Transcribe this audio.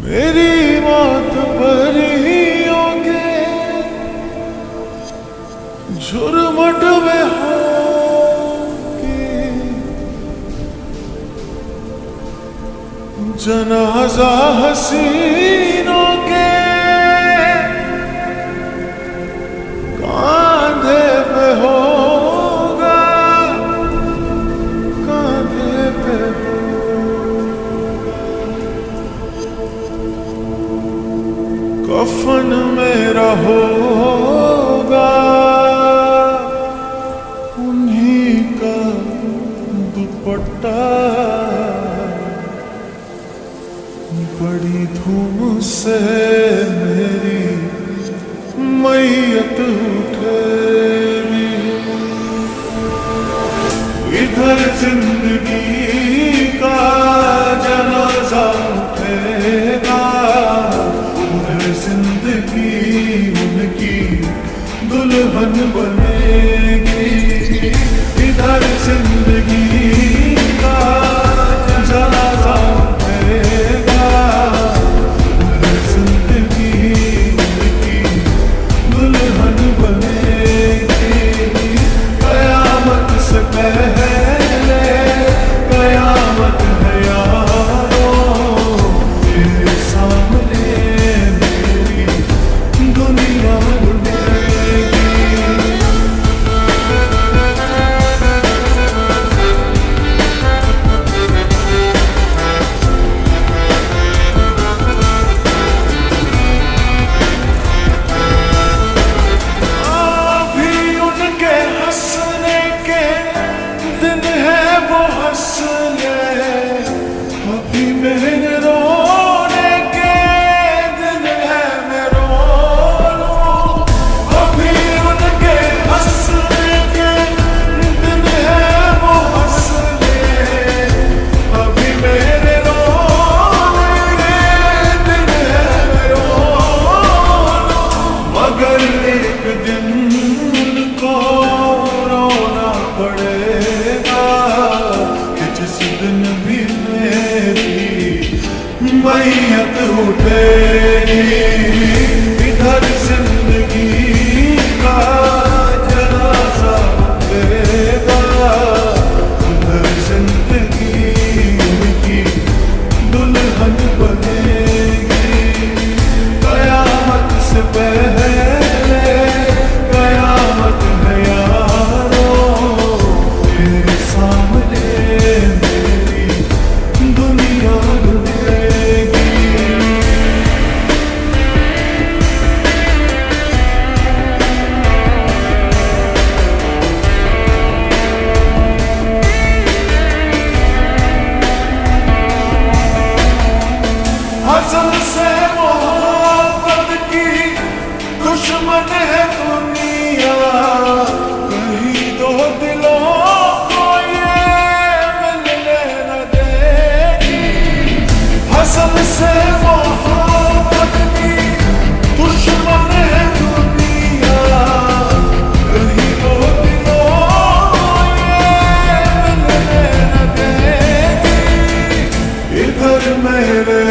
मेरी मौत परियों के झुरमुट में होके जनाजा हसीनों के कांधे पे होगा, कांधे पे कफन मेरा होगा, उन्हीं का दुपट्टा। बड़ी धूम से मेरी मैयत उठेगी, इधर जिंदगी का जनाजा उठेगा, उधर जिंदगी उनकी दुल्हन बनेगी। इधर जिंदगी का जनाजा उठेगा, उधर जिंदगी उनकी दुल्हन बनेगी। कयामत से पहले कयामत है यारों, तेरे सामने मेरी दुनिया लुटेगी। अभी उनके हंसने के दिन है वो हंस ले, अभी मेरे रोने के दिन है मैं रो लूं। अभी उनके हंसने के दिन है वो हंस ले, अभी मेरे रोने के दिन है मैं रो लूं। मगर एक दिन उनको रोना पड़ेगा कि जिस दिन भी मेरी मैयत उठेगी। इधर जिंदगी का जनाजा उठेगा, उधर जिंदगी उनकी दुल्हन बनेगी। कयामत से पहले कयामत है यारों, तेरे सामने मेरी दुनिया लुटेगी। हसल से मोहब्बत की दुश्मन है दुनिया, कहीं दो दिलों को ये मिलने न देगी। हसल से मोहब्बत की दुश्मन है दुनिया, कहीं दो दिलों को ये मिलने न देगी। इधर मेरे